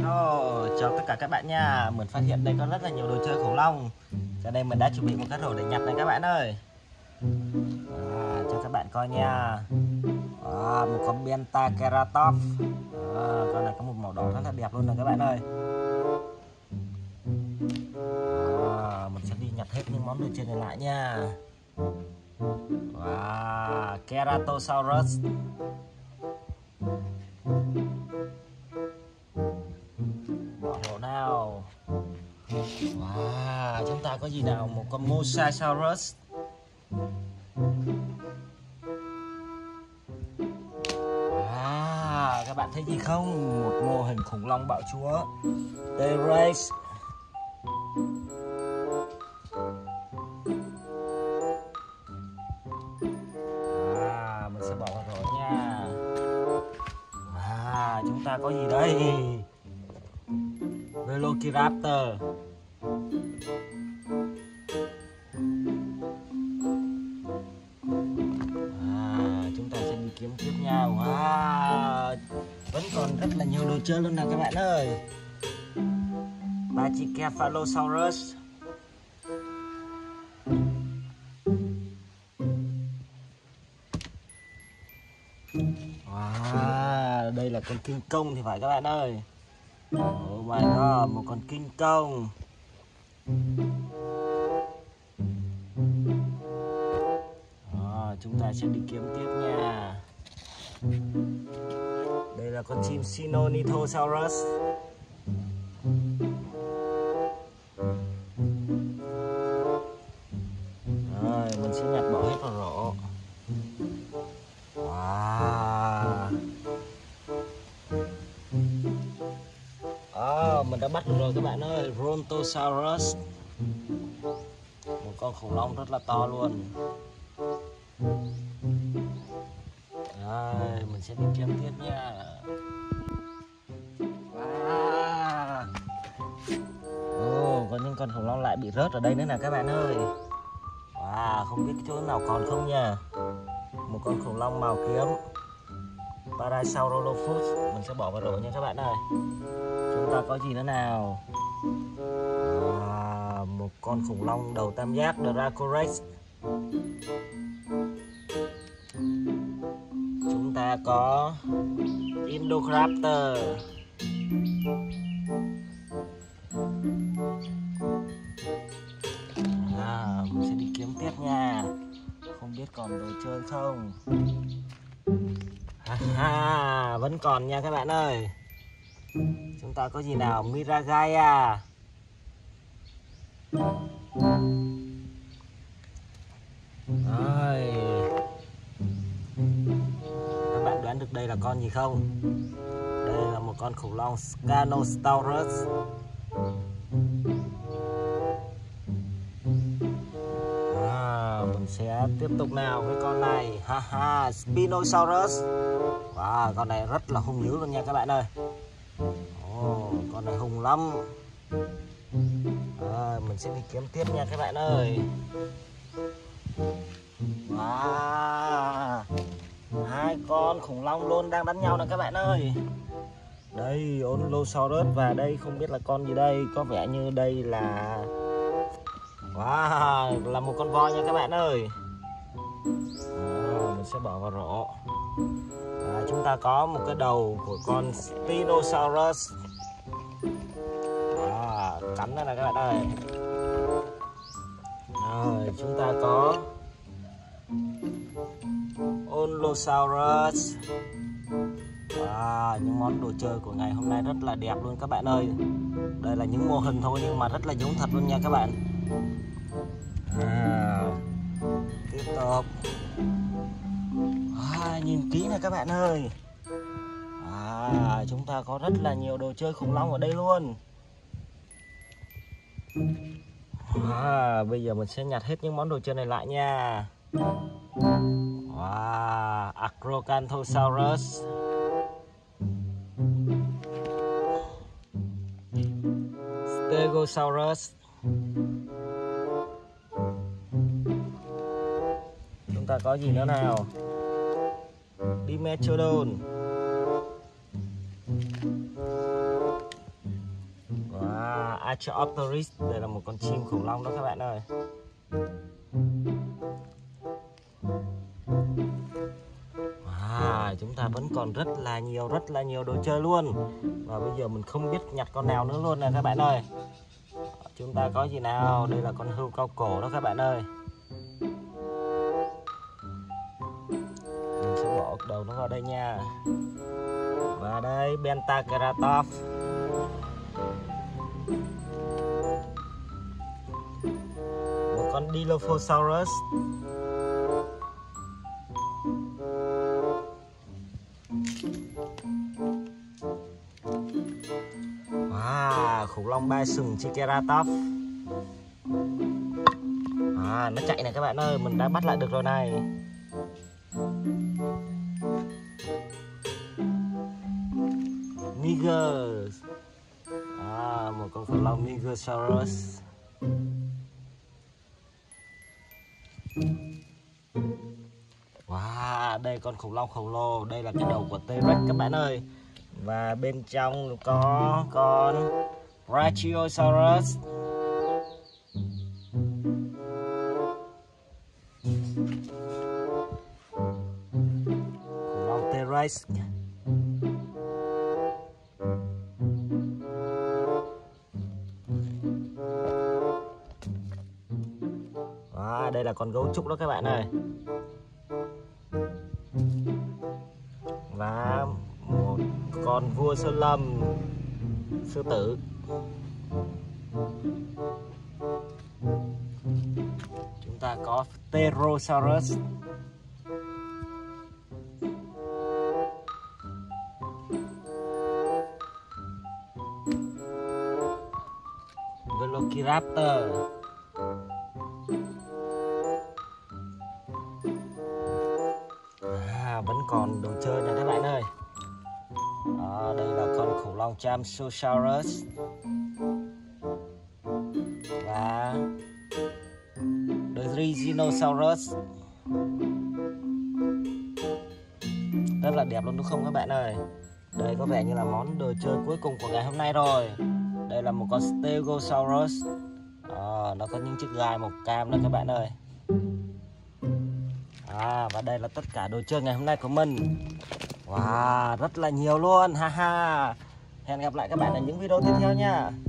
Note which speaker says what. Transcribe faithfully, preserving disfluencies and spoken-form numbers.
Speaker 1: Hello, chào tất cả các bạn nha. Mình phát hiện đây có rất là nhiều đồ chơi khủng long, cho nên mình đã chuẩn bị một cái rổ để nhặt này các bạn ơi. À, cho các bạn coi nha. À, một con Pentaceratops. À, con này có một màu đỏ rất là đẹp luôn nè các bạn ơi. À, mình sẽ đi nhặt hết những món đồ chơi này lại nha. Wow, Ceratosaurus. Bỏ rổ nào. Wow, chúng ta có gì nào? Một con Mosasaurus. Wow, các bạn thấy gì không? Một mô hình khủng long bạo chúa T-Rex. À, mình sẽ bỏ vào rổ nha. À, chúng ta có gì đây? Velociraptor. À, chúng ta sẽ đi kiếm tiếp nha. Wow, vẫn còn rất là nhiều đồ chơi luôn nè các bạn ơi. Pachycephalosaurus. Wow, đây là con kinh công thì phải các bạn ơi. Oh my god, một con kinh công. À, chúng ta sẽ đi kiếm tiếp nha. Đây là con chim Sinornithosaurus. Rồi, mình sẽ nhặt bỏ hết vào rổ. Wow. À, mình đã bắt được rồi các bạn ơi. Brontosaurus. Một con khủng long rất là to luôn. Rồi, mình sẽ đi kiếm tiếp nha. Wow. Oh, có những con khủng long lại bị rớt ở đây nữa nè các bạn ơi. Wow, không biết chỗ nào còn không nha. Một con khủng long màu kiếm Parasaurolophus. Mình sẽ bỏ vào rổ nha các bạn ơi. Chúng ta có gì nữa nào? À, một con khủng long đầu tam giác Dracorex. Chúng ta có Indoraptor. À, mình sẽ đi kiếm tiếp nha. Không biết còn đồ chơi không? Ha ha, vẫn còn nha các bạn ơi. Chúng ta có gì nào? Miragaia. Rồi. Các bạn đoán được đây là con gì không? Đây là một con khủng long Scanosaurus. À, mình sẽ tiếp tục nào với con này. Ha ha, Spinosaurus. Wow, con này rất là hung dữ luôn nha các bạn ơi. Oh, con này hung lắm. À, mình sẽ đi kiếm tiếp nha các bạn ơi. Wow, hai con khủng long luôn đang đánh nhau nè các bạn ơi. Đây Onylosaurus và đây không biết là con gì đây. Có vẻ như đây là wow, là một con voi nha các bạn ơi. À, mình sẽ bỏ vào rổ. À, chúng ta có một cái đầu của con Spinosaurus. À, cắn đây này các bạn ơi. Rồi chúng ta có Onylosaurus. À, những món đồ chơi của ngày hôm nay rất là đẹp luôn các bạn ơi. Đây là những mô hình thôi nhưng mà rất là giống thật luôn nha các bạn. À, tiếp tục. À, nhìn kỹ này các bạn ơi. À, chúng ta có rất là nhiều đồ chơi khủng long ở đây luôn. À, bây giờ mình sẽ nhặt hết những món đồ chơi này lại nha. Wow, Acrocanthosaurus. Stegosaurus. Chúng ta có gì nữa nào? Dimetrodon. Archaeopteryx. Đây là một con chim khủng long đó các bạn ơi. À, chúng ta vẫn còn rất là nhiều rất là nhiều đồ chơi luôn. Và bây giờ mình không biết nhặt con nào nữa luôn nè các bạn ơi. Chúng ta có gì nào? Đây là con hươu cao cổ đó các bạn ơi. Mình sẽ bỏ đầu nó vào đây nha. Và đây Pentaceratops. Một con Dilophosaurus. Wow, khủng long ba sừng Triceratops. À, nó chạy này các bạn ơi, mình đã bắt lại được rồi này. Niger. À, một con khủng long Nigersaurus. Wow, đây con khủng long khổng lồ, đây là cái đầu của T-Rex các bạn ơi. Và bên trong có con Brachiosaurus. Khủng long T-Rex. Wow, đây là con gấu trúc đó các bạn ơi. Và một con vua sơn lâm sư tử. Chúng ta có Pterosaurus. Velociraptor. À, vẫn còn đồ chơi này các bạn ơi. À, đây là con khủng long Champsosaurus. Và Dryzinosaurus. Rất là đẹp luôn đúng không các bạn ơi. Đây có vẻ như là món đồ chơi cuối cùng của ngày hôm nay rồi. Đây là một con Stegosaurus. À, nó có những chiếc gai màu cam đó các bạn ơi. À, và đây là tất cả đồ chơi ngày hôm nay của mình. Wow, rất là nhiều luôn. Ha ha. Hẹn gặp lại các bạn ở những video tiếp theo nha.